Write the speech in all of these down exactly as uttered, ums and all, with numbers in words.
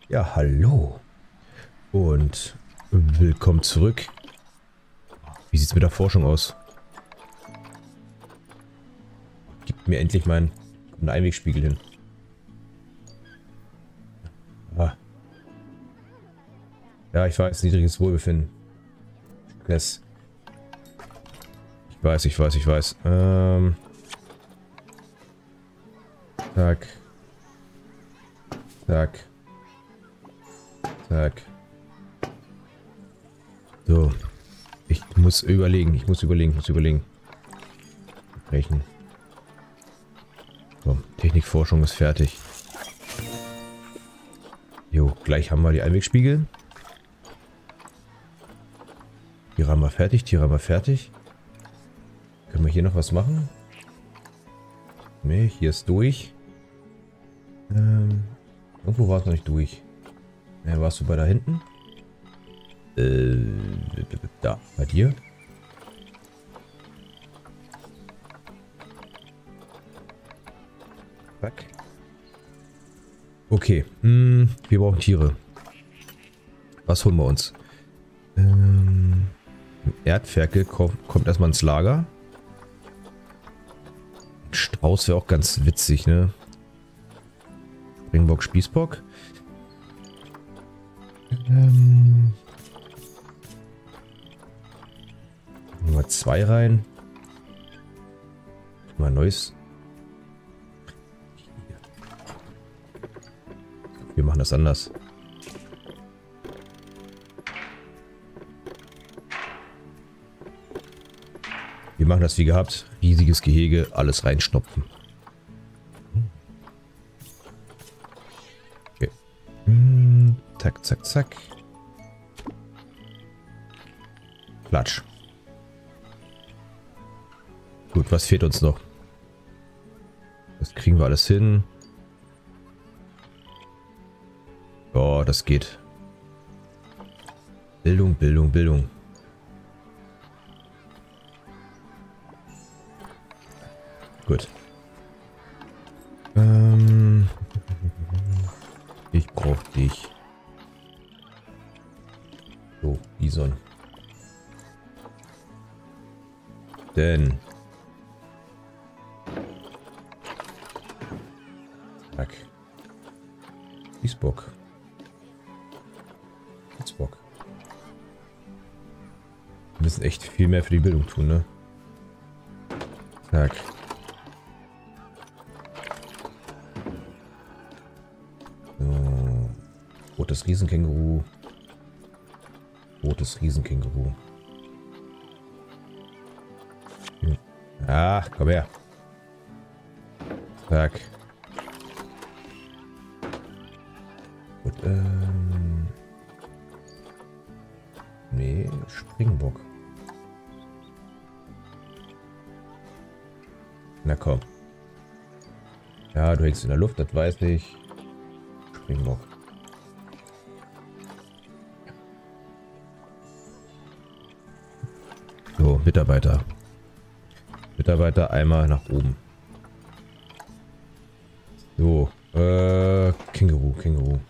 Ja, hallo und willkommen zurück. Wie sieht's mit der Forschung aus? Gib mir endlich meinen einen Einwegspiegel hin. Ah. Ja, ich weiß, niedriges Wohlbefinden. Stress. Ich weiß, ich weiß, ich weiß. Ähm. Zack. Zack. Zack. So. Ich muss überlegen, ich muss überlegen, ich muss überlegen. Brechen. So, Technikforschung ist fertig. Jo, gleich haben wir die Einwegspiegel. Tiere haben wir fertig, Tiere haben wir fertig. Können wir hier noch was machen? Ne, hier ist durch. Ähm, irgendwo war es noch nicht durch. Ja, warst du bei da hinten? Äh, da, bei dir? Zack. Okay, hm, wir brauchen Tiere. Was holen wir uns? Ähm, Erdferkel kommt, kommt erstmal ins Lager. Ein Strauß wäre auch ganz witzig, ne? Springbock, Spießbock. Ähm, Nummer zwei rein. Mal neues. Wir machen das anders. Wir machen das wie gehabt. Riesiges Gehege, alles reinstopfen. Okay. Hm, zack, zack, zack. Platsch. Gut, was fehlt uns noch? Das kriegen wir alles hin. Oh, das geht. Bildung, Bildung, Bildung. Gut. Ähm, ich brauche dich. So, Bison. Denn. Zack. Spießbock. Spießbock. Wir müssen echt viel mehr für die Bildung tun, ne? Zack. So. Rotes Riesenkänguru. Rotes Riesenkänguru. Ach, komm her. Zack. Gut, ähm. Nee, Springbock. Na komm. Ja, du hängst in der Luft, das weiß ich. Springbock. So, Mitarbeiter. Mitarbeiter einmal nach oben. So, äh, Känguru, Känguru.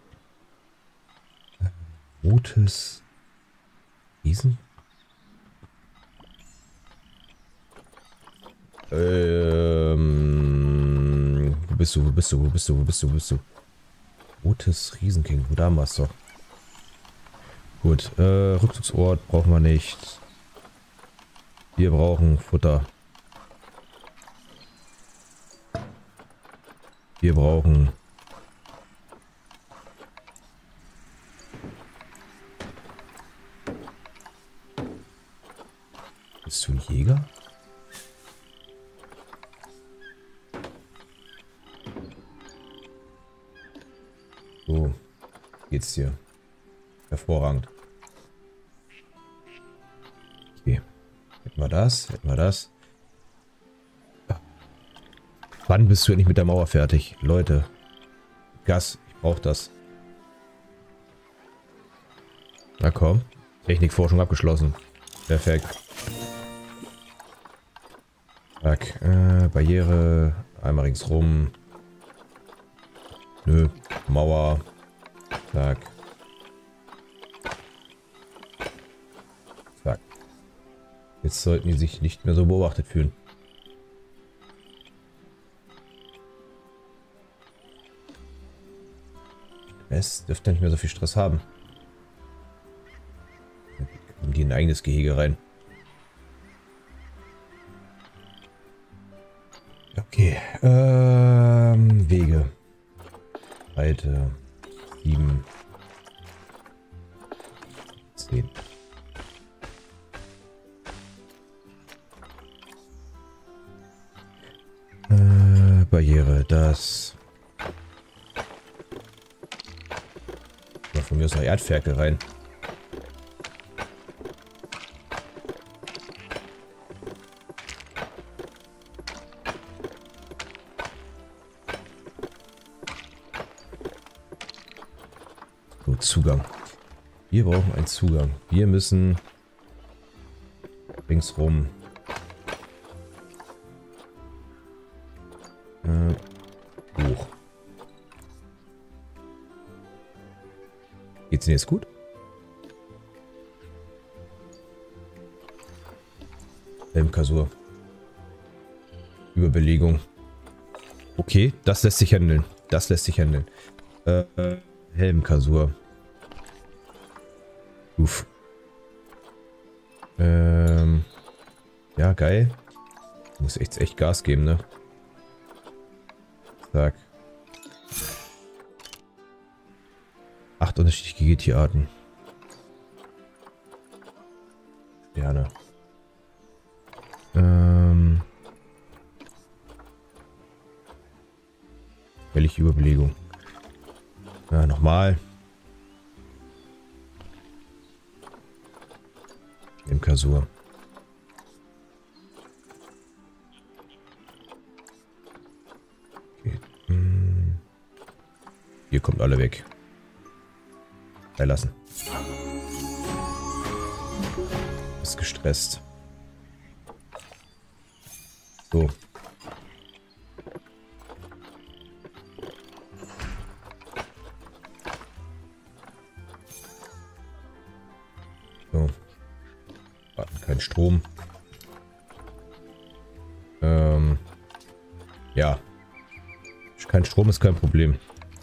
Rotes Riesen? Ähm, wo bist du, wo bist du, wo bist du, wo bist du, wo bist du? Rotes Riesenkänguru, da haben wir es doch. Gut, äh, Rückzugsort brauchen wir nicht. Wir brauchen Futter. Wir brauchen Bist du ein Jäger? So, geht's dir? Hervorragend. Okay. Hätten wir das, hätten wir das. Wann bist du endlich mit der Mauer fertig? Leute. Gas, ich brauche das. Na komm. Technikforschung abgeschlossen. Perfekt. Zack. Äh, Barriere. Einmal ringsrum. Nö. Mauer. Zack. Zack. Jetzt sollten die sich nicht mehr so beobachtet fühlen. Es dürfte nicht mehr so viel Stress haben. Dann kommen die in ein eigenes Gehege rein. Okay. Ähm, Wege. Breite. sieben. zehn. Äh, Barriere. Das. Von mir aus noch Erdferkel rein. So, Zugang. Wir brauchen einen Zugang. Wir müssen ringsrum. Äh, hoch. Geht's Ihnen jetzt gut? Helmkasur. Überbelegung. Okay, das lässt sich handeln. Das lässt sich handeln. Äh, Helmkasur. Uff. Ähm. Ja, geil. Muss echt, echt Gas geben, ne? Zack. Acht unterschiedliche G T-Arten. Sterne. Ähm. Welche Überbelegung. Ja, nochmal. Im Kasur. Okay. Hm. Hier kommt alle weg. Verlassen. Ist gestresst. So. So. Warten, kein Strom. Ähm. Ja. Kein Strom ist kein Problem.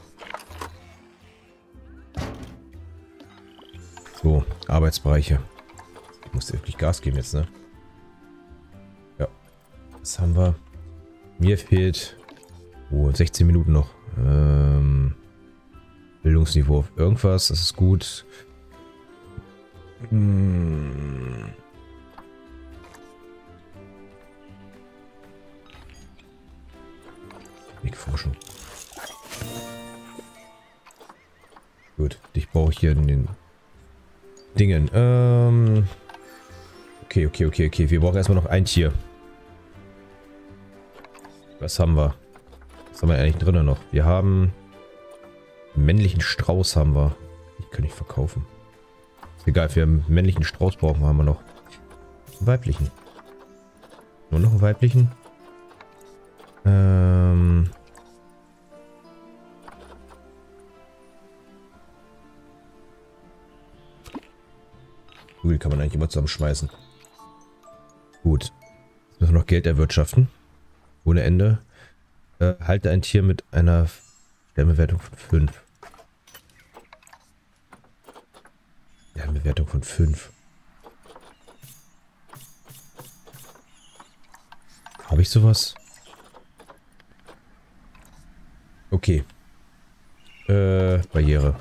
So, Arbeitsbereiche. Ich muss wirklich Gas geben jetzt, ne? Ja. Was haben wir? Mir fehlt... Oh, sechzehn Minuten noch. Ähm, Bildungsniveau auf irgendwas, das ist gut. Hm. Wegforschung. Gut, dich brauche ich hier in den Dingen. Ähm okay, okay, okay, okay. Wir brauchen erstmal noch ein Tier. Was haben wir? Was haben wir eigentlich drinnen noch? Wir haben einen männlichen Strauß haben wir. Die kann ich verkaufen. Ist egal, für einen männlichen Strauß brauchen wir, haben wir noch. Einen weiblichen. Nur noch einen weiblichen. Ähm... Die kann man eigentlich immer zusammenschmeißen. Gut. Jetzt müssen wir noch Geld erwirtschaften. Ohne Ende. Äh, halte ein Tier mit einer Sternbewertung von fünf. Sternbewertung von fünf. Habe ich sowas? Okay. Äh, Barriere.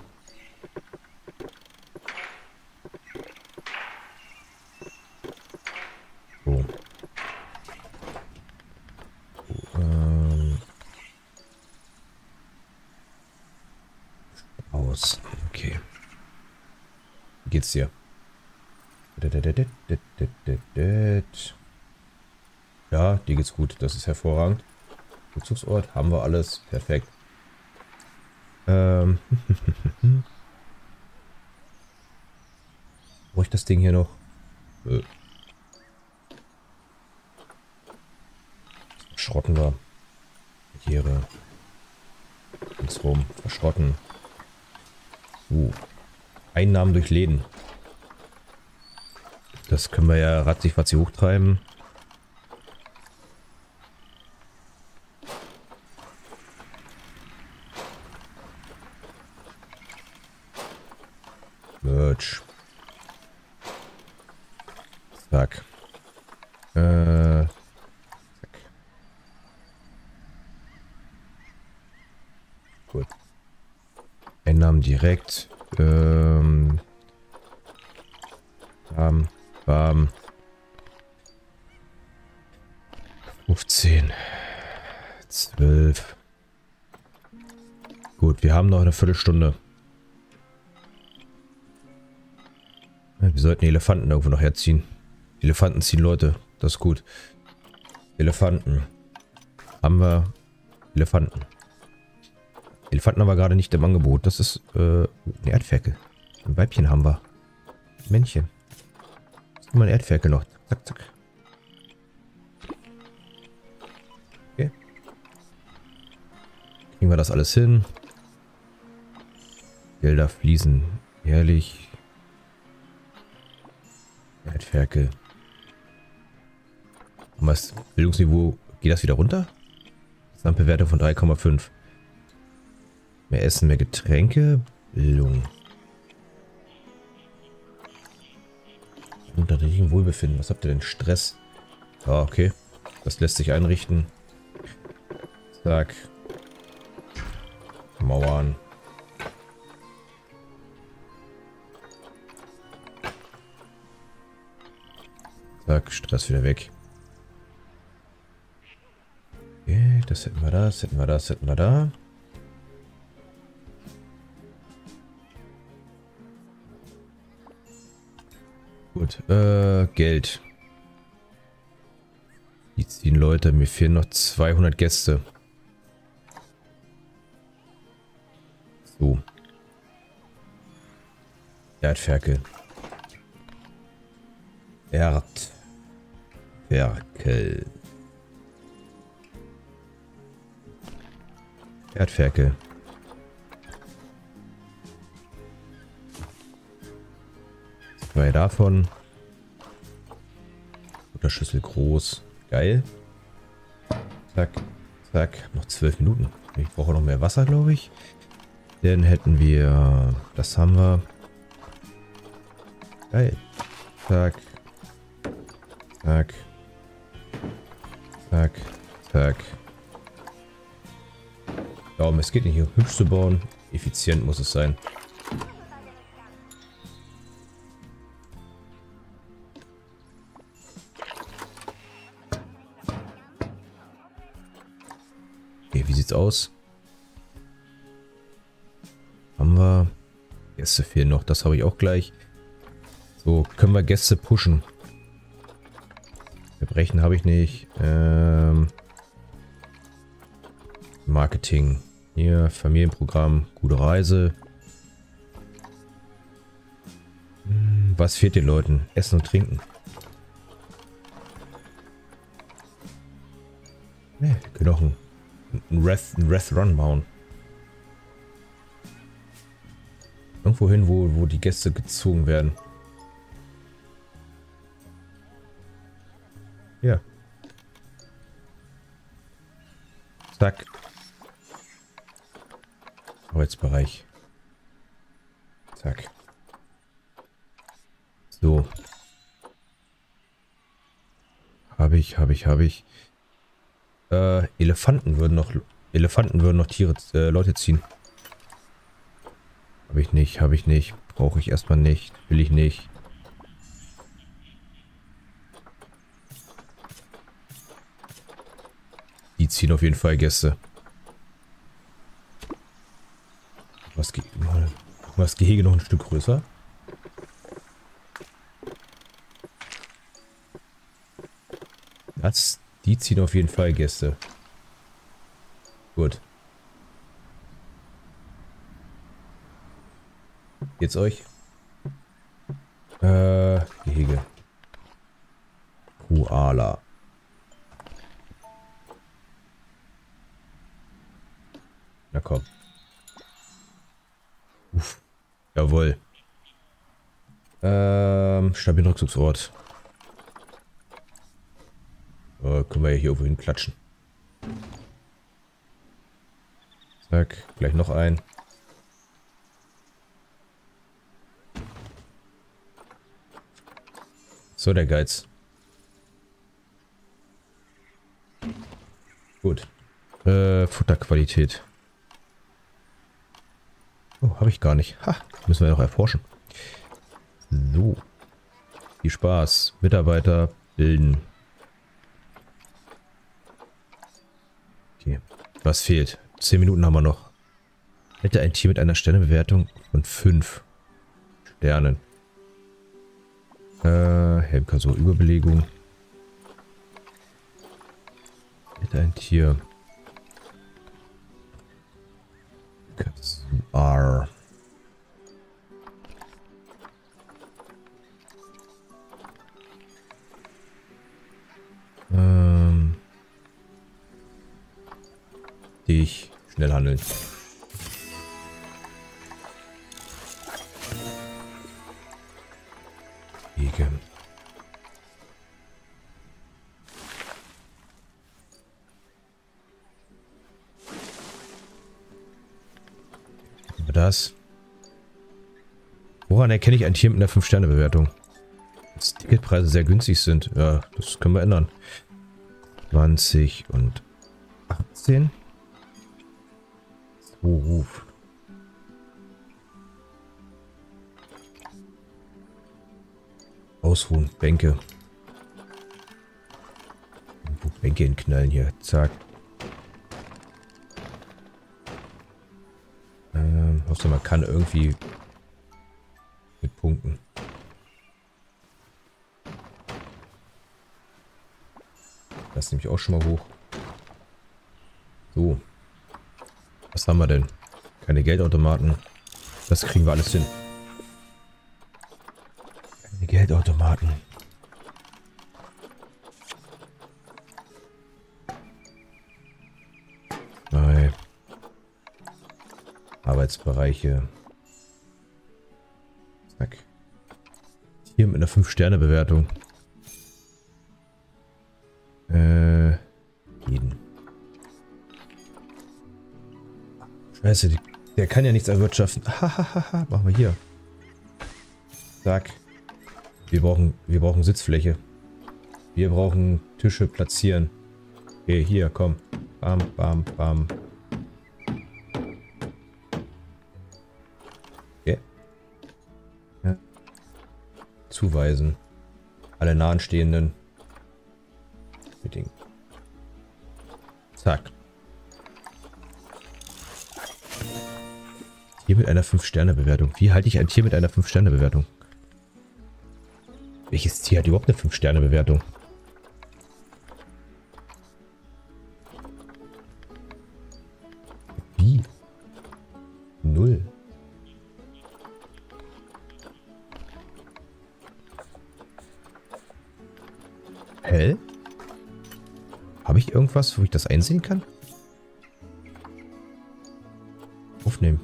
So. So, ähm. Aus. Okay. Wie geht's dir? Ja, dir geht's gut. Das ist hervorragend. Rückzugsort haben wir alles. Perfekt. Ähm. Brauche ich das Ding hier noch? Äh. Verschrotten wir. Barriere. Ins rum. Verschrotten. So. Einnahmen durch Läden. Das können wir ja ratzig-fatzig hochtreiben. Merch. Zack. Äh. Zack. Gut. Einnahmen direkt. Ähm. Bam. Bam. fünfzehn. zwölf. Gut, wir haben noch eine Viertelstunde. Wir sollten die Elefanten irgendwo noch herziehen. Elefanten ziehen Leute. Das ist gut. Elefanten. Haben wir Elefanten. Elefanten haben wir gerade nicht im Angebot. Das ist äh, eine Erdferkel. Ein Weibchen haben wir. Männchen. Das ist mal eine Erdferkel noch. Zack, zack. Okay. Kriegen wir das alles hin. Gelder fließen. Herrlich. Erdferkel. Und was? Bildungsniveau, geht das wieder runter? Gesamtbewertung von drei Komma fünf. Mehr Essen, mehr Getränke. Bildung. Unter dem Wohlbefinden. Was habt ihr denn? Stress. Ah, okay. Das lässt sich einrichten. Zack. Mauern. Zack, Stress wieder weg. Okay, das hätten wir da, das hätten wir da, das hätten wir da. Gut, äh, Geld. Die ziehen Leute, mir fehlen noch zweihundert Gäste. So. Erdferkel. Erdferkel. Erdferkel. Zwei davon. Butterschüssel groß. Geil. Zack. Zack. Noch zwölf Minuten. Ich brauche noch mehr Wasser, glaube ich. Dann hätten wir... Das haben wir. Geil. Zack. Zack. Zack. Zack. Ja, um es geht nicht hier hübsch zu bauen. Effizient muss es sein. Okay, wie sieht's aus? Haben wir... Gäste fehlen noch, das habe ich auch gleich. So, können wir Gäste pushen. Verbrechen habe ich nicht. Ähm, Marketing. Hier, Familienprogramm. Gute Reise. Hm, was fehlt den Leuten? Essen und Trinken. Ne, wir können auch ein, ein, Wrath, ein Wrath Run bauen. Irgendwo hin, wo, wo die Gäste gezogen werden. Ja. Zack. Arbeitsbereich. Zack. So. Habe ich, habe ich, habe ich. Äh, Elefanten würden noch, Elefanten würden noch Tiere, äh, Leute ziehen. Habe ich nicht, habe ich nicht. Brauche ich erstmal nicht. Will ich nicht. Die ziehen auf jeden Fall Gäste. Was, Ge was Gehege noch ein Stück größer? Das, die ziehen auf jeden Fall Gäste. Gut. Geht's euch? Äh, Gehege. Koala. Na komm. Uff. Jawohl. Ähm, stabilen Rückzugsort. Äh, können wir ja hier irgendwo hin klatschen. Zack, gleich noch ein. So, der Geiz. Gut. Äh, Futterqualität. Oh, habe ich gar nicht. Ha, müssen wir noch erforschen. So. Viel Spaß. Mitarbeiter bilden. Okay. Was fehlt? Zehn Minuten haben wir noch. Hätte ein Tier mit einer Sternebewertung von fünf Sternen. Äh, Helmkasur, Überbelegung. Hätte ein Tier. Kasuar. Ähm. Dich. Schnell handeln. Wege. Das. Woran erkenne ich ein Tier mit einer fünf Sterne Bewertung? Dass Ticketpreise sehr günstig sind. Ja, das können wir ändern. zwanzig und achtzehn. So, Ruf. Ausruhen. Bänke. Bänke hinknallen hier. Zack. Ähm, hoffe, man kann irgendwie mit Punkten. Das nehme ich auch schon mal hoch. So. Was haben wir denn? Keine Geldautomaten. Das kriegen wir alles hin. Keine Geldautomaten. Nein. Arbeitsbereiche. Zack. Hier mit einer fünf Sterne Bewertung. Äh, jeden. Scheiße, die, der kann ja nichts erwirtschaften. Hahaha, machen wir hier. Zack. Wir brauchen, wir brauchen Sitzfläche. Wir brauchen Tische platzieren. Okay, hier, komm. Bam, bam, bam. Okay. Ja. Zuweisen. Alle Nahenstehenden. Meeting. Zack. Tier mit einer fünf Sterne Bewertung. Wie halte ich ein Tier mit einer fünf Sterne Bewertung? Welches Tier hat überhaupt eine fünf Sterne Bewertung? Wie? Null. Hä? Habe ich irgendwas, wo ich das einsehen kann? Aufnehmen.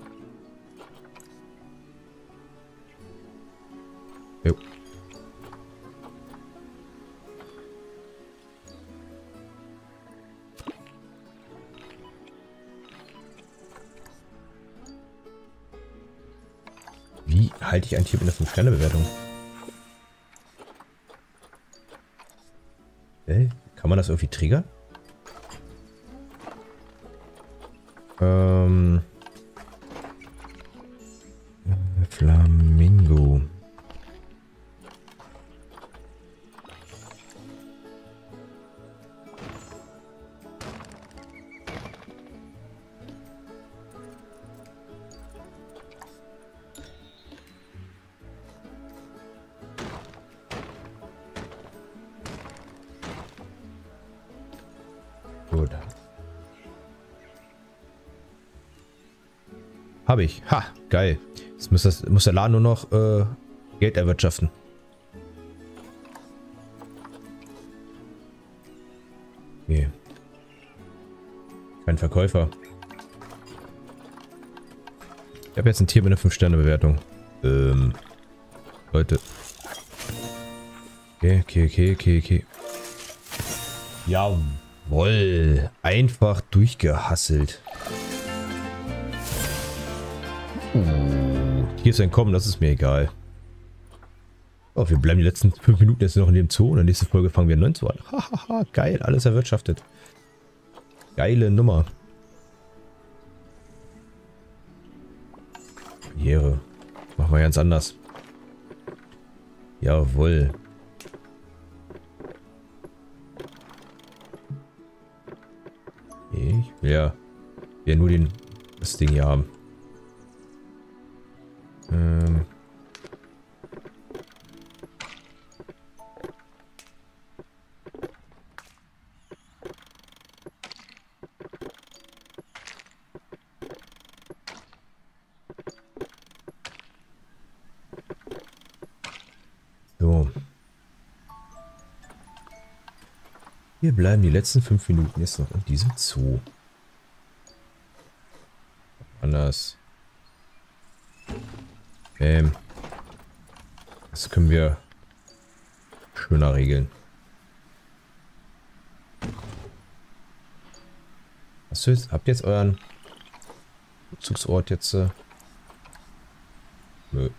Jo. Wie halte ich ein Tier mit einer fünf Sterne Bewertung? Äh, kann man das irgendwie triggern? Ähm. Flamingo. Gut. Habe ich. Ha, geil. Jetzt muss, das, muss der Laden nur noch äh, Geld erwirtschaften. Okay. Kein Verkäufer. Ich habe jetzt ein Tier mit einer fünf Sterne Bewertung. Ähm. Leute. Okay, okay, okay, okay, okay. Jawoll. Einfach durchgehasselt. Uh, hier ist ein Kommen, das ist mir egal. Oh, wir bleiben die letzten fünf Minuten jetzt noch in dem Zoo und in der nächsten Folge fangen wir neun Zoo an. Hahaha, geil, alles erwirtschaftet. Geile Nummer. Karriere. Machen wir ganz anders. Jawohl. Ich will ja, will ja nur den, das Ding hier haben. Ähm. So. Wir bleiben die letzten fünf Minuten jetzt noch in diesem Zoo. Anders. Ähm. Das können wir schöner regeln. Hast du jetzt, habt ihr jetzt euren Rückzugsort jetzt? Äh? Nö.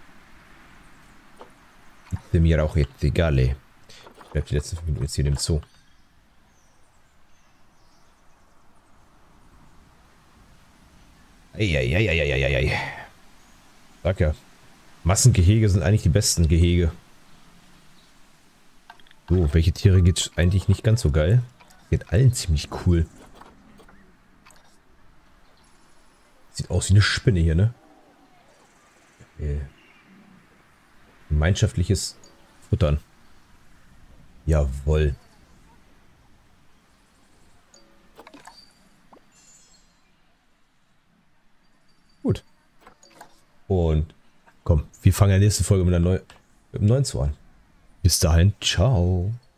Ist mir auch jetzt egal, ey. Ich bleib die letzten fünf Minuten jetzt hier im Zoo. Eieieiei. Sag ja. Massengehege sind eigentlich die besten Gehege. So, welche Tiere geht eigentlich nicht ganz so geil? Geht allen ziemlich cool. Sieht aus wie eine Spinne hier, ne? Okay. Gemeinschaftliches Futtern. Jawohl. Gut. Und komm, wir fangen in der nächsten Folge mit einer neuen, mit einem neuen Zoo an. Bis dahin, ciao.